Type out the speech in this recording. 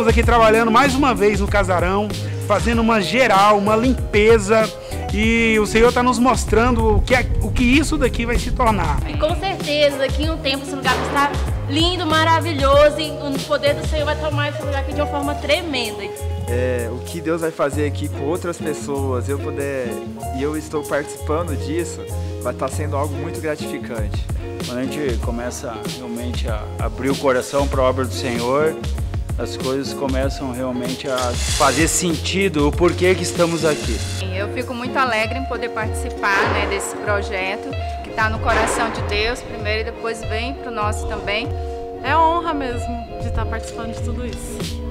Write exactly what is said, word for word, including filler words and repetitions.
estamos aqui trabalhando mais uma vez no casarão, fazendo uma geral, uma limpeza, e o Senhor está nos mostrando o que, é, o que isso daqui vai se tornar. E com certeza, daqui a um tempo esse lugar vai estar lindo, maravilhoso, e o poder do Senhor vai tomar esse lugar aqui de uma forma tremenda. É, o que Deus vai fazer aqui com outras pessoas, eu puder, e eu estou participando disso, vai estar sendo algo muito gratificante. Quando a gente começa realmente a abrir o coração para a obra do Senhor, as coisas começam realmente a fazer sentido, o porquê que estamos aqui. Eu fico muito alegre em poder participar, né, desse projeto que está no coração de Deus primeiro e depois vem para o nosso também. É honra mesmo de estar participando de tudo isso.